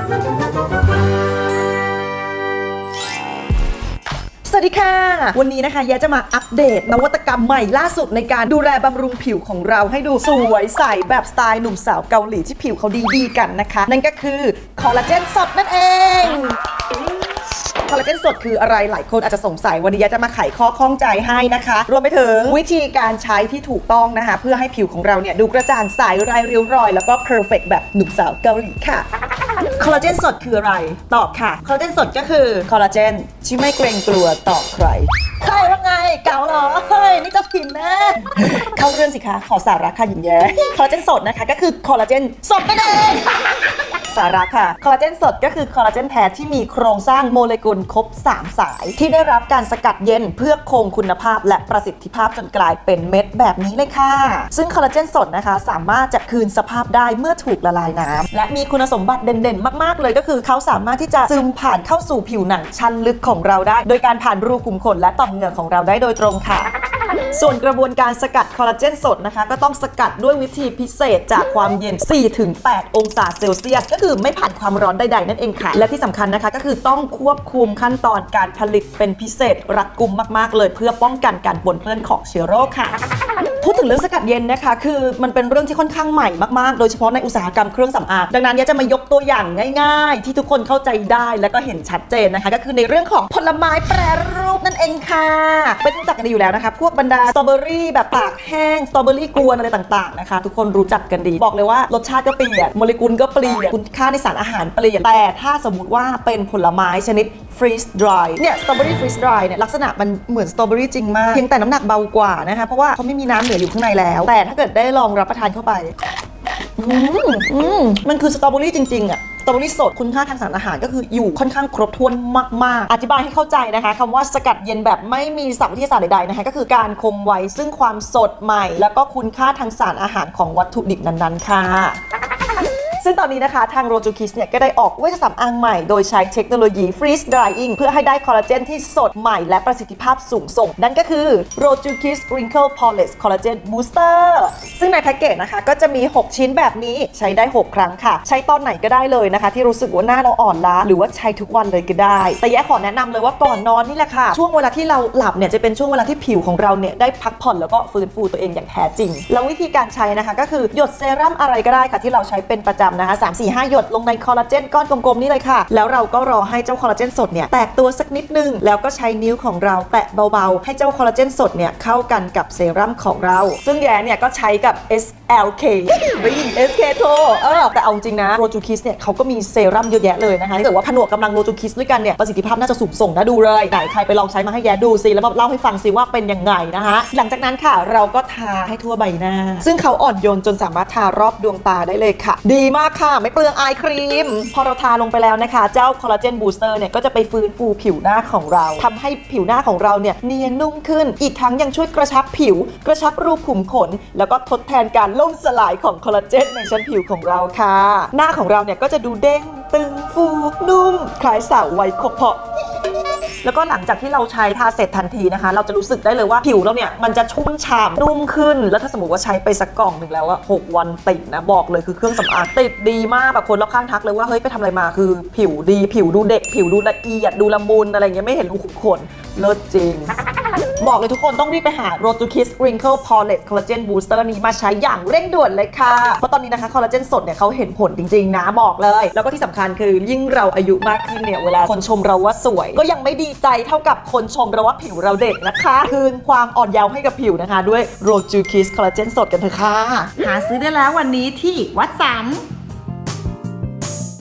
สวัสดีค่ะวันนี้นะคะแย้จะมาอัปเดตนวัตกรรมใหม่ล่าสุดในการดูแลบำรุงผิวของเราให้ดูสวยใสแบบสไตล์หนุ่มสาวเกาหลีที่ผิวเขาดีๆกันนะคะนั่นก็คือคอลลาเจนสดนั่นเองคอลลาเจนสดคืออะไรหลายคนอาจจะสงสัยวันนี้จะมาไขข้อข้องใจให้นะคะรวมไปถึงวิธีการใช้ที่ถูกต้องนะคะเพื่อให้ผิวของเราเนี่ยดูกระจ่างใสไร้ริ้วรอยแล้วก็เพอร์เฟกต์แบบหนุ่มสาวเกาหลีค่ะคอลลาเจนสดคืออะไรตอบค่ะคอลลาเจนสดก็คือคอลลาเจนที่ไม่เกรงกลัวต่อใครใครว่าไงเก๋าเหรอเฮ้ยนี่จะผิดนะเข้าเรื่องสิคะขอสาระค่ะหญิงแย้คอลลาเจนสดนะคะก็คือคอลลาเจนสดนั่นเองสาระค่ะคอลลาเจนสดก็คือคอลลาเจนแท้ที่มีโครงสร้างโมเลกุลครบ3สายที่ได้รับการสกัดเย็นเพื่อคงคุณภาพและประสิทธิภาพจนกลายเป็นเม็ดแบบนี้เลยค่ะซึ่งคอลลาเจนสดนะคะสามารถจะคืนสภาพได้เมื่อถูกละลายน้ำและมีคุณสมบัติเด่นๆมากๆเลยก็คือเขาสามารถที่จะซึมผ่านเข้าสู่ผิวหนังชั้นลึกของเราได้โดยการผ่านรูขุมขนและต่อมเหงื่อของเราได้โดยตรงค่ะส่วนกระบวนการสกัดคอลลาเจนสดนะคะก็ต้องสกัดด้วยวิธีพิเศษจากความเย็น 4-8 องศาเซลเซียสก็คือไม่ผ่านความร้อนใดๆนั่นเองค่ะและที่สำคัญนะคะก็คือต้องควบคุมขั้นตอนการผลิตเป็นพิเศษรัดกุมมากๆเลยเพื่อป้องกันการปนเปื้อนของเชื้อโรคค่ะพูดถึงเรื่องสกัดเย็นนะคะคือมันเป็นเรื่องที่ค่อนข้างใหม่มากๆโดยเฉพาะในอุตสาหกรรมเครื่องสำอางดังนั้นจะมายกตัวอย่างง่ายๆที่ทุกคนเข้าใจได้และก็เห็นชัดเจนนะคะก็คือในเรื่องของผลไม้แปรรูปนั่นเองค่ะเป็นรู้จักกันดีอยู่แล้วนะคะพวกบรรดาสตรอเบอรี่แบบตากแห้งสตรอเบอรี่กวนอะไรต่างๆนะคะทุกคนรู้จักกันดีบอกเลยว่ารสชาติก็เปลี่ยนโมเลกุลก็เปลี่ยนคุณค่าในสารอาหารเปลี่ยนแต่ถ้าสมมติว่าเป็นผลไม้ชนิดฟรีซดรายเนี่ยสตรอเบอรี่ฟรีซดรายเนี่ยลักษณะมันเหมือนสตรอเบอรี่จริงมากเพียงแต่น้ำหนักเบากว่านะคะเพราะว่าเขาไม่มีน้ำเหลืออยู่ข้างในแล้วแต่ถ้าเกิดได้ลองรับประทานเข้าไปมันคือสตรอเบอรี่จริงๆอะสตรอเบอรี่สดคุณค่าทางสารอาหารก็คืออยู่ค่อนข้างครบถ้วนมากๆอธิบายให้เข้าใจนะคะคำว่าสกัดเย็นแบบไม่มีศัพท์วิทยาศาสตร์ใดๆนะคะก็คือการคงไว้ซึ่งความสดใหม่แล้วก็คุณค่าทางสารอาหารของวัตถุดิบนั้นๆค่ะซึ่งตอนนี้นะคะทางโรจูคิสเนี่ยก็ได้ออกเวชสำอางใหม่โดยใช้เทคโนโลยี Freeze Drying เพื่อให้ได้คอลลาเจนที่สดใหม่และประสิทธิภาพสูงส่งนั่นก็คือ Rojukiss Wrinkle Polish Collagen Booster ซึ่งในแพ็กเกจนะคะก็จะมี6ชิ้นแบบนี้ใช้ได้6ครั้งค่ะใช้ตอนไหนก็ได้เลยนะคะที่รู้สึกว่าหน้าเราอ่อนล้าหรือว่าใช้ทุกวันเลยก็ได้แต่แย้ขอแนะนำเลยว่าก่อนนอนนี่แหละค่ะช่วงเวลาที่เราหลับเนี่ยจะเป็นช่วงเวลาที่ผิวของเราเนี่ยได้พักผ่อนแล้วก็ฟื้นฟูตัวเองอย่างแท้จริงแล้ววิธีการใช้นะคะก็คือหยดเซรั่มอะไรก็ได้ค่ะที่เราใช้เป็นประจำนะคะ3-4-5 หยดลงในคอลลาเจนก้อนกลมๆนี่เลยค่ะแล้วเราก็รอให้เจ้าคอลลาเจนสดเนี่ยแตกตัวสักนิดนึงแล้วก็ใช้นิ้วของเราแตะเบาๆให้เจ้าคอลลาเจนสดเนี่ยเข้ากันกับเซรั่มของเราซึ่งแย้เนี่ยก็ใช้กับ SLK ไม่ SK2 แต่เอาจริงนะโรจูคิสเนี่ยเขาก็มีเซรั่มเยอะแยะเลยนะคะถ้าเกิดว่าผนวกกำลังโรจูคิสด้วยกันเนี่ยประสิทธิภาพน่าจะสูงส่งนะดูเลยไหนใครไปลองใช้มาให้แย้ดูสิแล้วมาเล่าให้ฟังสิว่าเป็นยังไงนะคะหลังจากนั้นค่ะเราก็ทาให้ทั่วใบหน้าซึ่งเขาอ่อนโยนจนสามารถทารอบดวงตาได้เลยค่ะดีมากค่ะไม่เปลืองไอครีมพอเราทาลงไปแล้วนะคะเจ้าคอลลาเจนบูสเตอร์เนี่ยก็จะไปฟื้นฟูผิวหน้าของเราทำให้ผิวหน้าของเราเนี่ยเนียนนุ่มขึ้นอีกทั้งยังช่วยกระชับผิวกระชับรูขุมขนแล้วก็ทดแทนการล่มสลายของคอลลาเจนในชั้นผิวของเราค่ะหน้าของเราเนี่ยก็จะดูเด้งตึงฟูนุ่มคล้ายสาววัยขบเพาะแล้วก็หลังจากที่เราใช้ทาเสร็จทันทีนะคะเราจะรู้สึกได้เลยว่าผิวเราเนี่ยมันจะชุ่มฉ่ำนุ่มขึ้นแล้วถ้าสมมติว่าใช้ไปสักกล่องหนึ่งแล้วอะ6 วันติดนะบอกเลยคือเครื่องสำอางติดดีมากแบบคนรอบข้างทักเลยว่าเฮ้ยไปทำอะไรมาคือผิวดีผิวดูเด็กผิวดูละเอียดดูละมุนอะไรเงี้ยไม่เห็นรูขุมขนเลิศจริงบอกเลยทุกคนต้องรีบไปหา Rojukiss Wrinkle Polish Collagen Booster นี้มาใช้อย่างเร่งด่วนเลยค่ะเพราะตอนนี้นะคะคอลลาเจนสดเนี่ยเขาเห็นผลจริงๆนะบอกเลยแล้วก็ที่สำคัญคือยิ่งเราอายุมากขึ้นเนี่ยเวลาคนชมเราว่าสวยก็ยังไม่ดีใจเท่ากับคนชมเราว่าผิวเราเด็กนะคะคืนความอ่อนเยาว์ให้กับผิวนะคะด้วย Rojukiss Collagen สดกันเถอะค่ะหาซื้อได้แล้ววันนี้ที่วัดสัน